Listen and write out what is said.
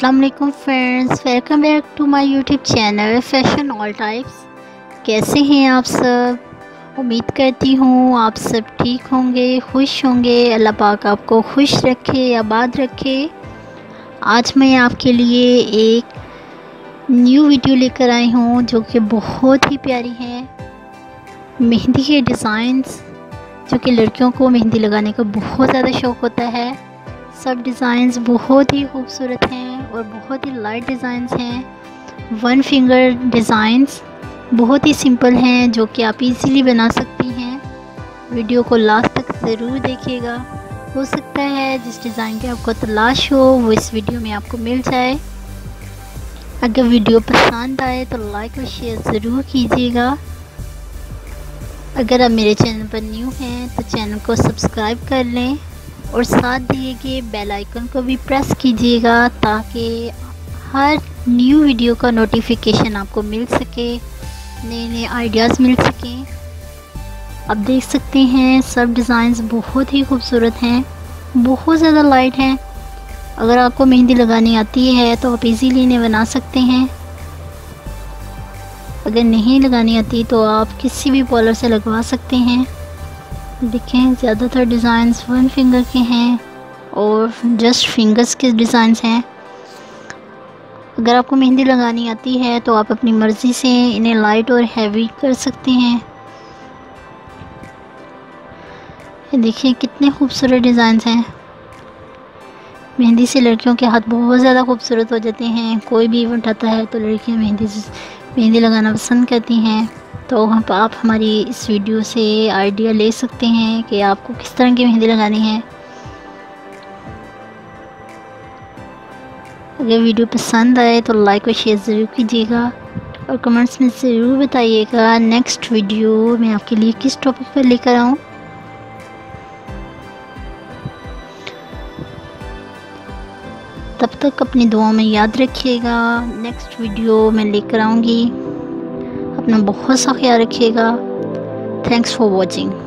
अस्सलाम वालेकुम friends, welcome back to my YouTube channel fashion all types. कैसे हैं आप सब? उम्मीद करती हूँ आप सब ठीक होंगे, खुश होंगे। अल्लाह पाक आपको खुश रखे, आबाद रखे। आज मैं आपके लिए एक न्यू वीडियो लेकर आई हूँ जो कि बहुत ही प्यारी है। मेहंदी के डिज़ाइंस, जो कि लड़कियों को मेहंदी लगाने का बहुत ज़्यादा शौक़ होता है। सब डिज़ाइंस बहुत ही खूबसूरत हैं और बहुत ही लाइट डिज़ाइंस हैं। वन फिंगर डिज़ाइंस बहुत ही सिंपल हैं जो कि आप इजीली बना सकती हैं। वीडियो को लास्ट तक ज़रूर देखिएगा। हो सकता है जिस डिज़ाइन की आपको तलाश हो वो इस वीडियो में आपको मिल जाए। अगर वीडियो पसंद आए तो लाइक और शेयर ज़रूर कीजिएगा। अगर आप मेरे चैनल पर न्यू हैं तो चैनल को सब्सक्राइब कर लें और साथ दिए गए बेल आइकन को भी प्रेस कीजिएगा ताकि हर न्यू वीडियो का नोटिफिकेशन आपको मिल सके, नए नए आइडियाज़ मिल सकें। आप देख सकते हैं सब डिज़ाइंस बहुत ही खूबसूरत हैं, बहुत ज़्यादा लाइट हैं। अगर आपको मेहंदी लगानी आती है तो आप इजीली इन्हें बना सकते हैं। अगर नहीं लगानी आती तो आप किसी भी पॉलर से लगवा सकते हैं। देखें, ज़्यादातर डिज़ाइंस वन फिंगर के हैं और जस्ट फिंगर्स के डिज़ाइंस हैं। अगर आपको मेहंदी लगानी आती है तो आप अपनी मर्ज़ी से इन्हें लाइट और हैवी कर सकते हैं। देखिए कितने खूबसूरत डिज़ाइंस हैं। मेहंदी से लड़कियों के हाथ बहुत ज़्यादा खूबसूरत हो जाते हैं। कोई भी इवेंट आता है तो लड़कियां मेहंदी लगाना पसंद करती हैं। तो आप हमारी इस वीडियो से आइडिया ले सकते हैं कि आपको किस तरह की मेहंदी लगानी है। अगर वीडियो पसंद आए तो लाइक और शेयर ज़रूर कीजिएगा और कमेंट्स में ज़रूर बताइएगा नेक्स्ट वीडियो मैं आपके लिए किस टॉपिक पर लेकर आऊँ। तब तक अपनी दुआओं में याद रखिएगा। नेक्स्ट वीडियो मैं लेकर आऊँगी। अपना बहुत सा ख्याल रखिएगा। Thanks for watching.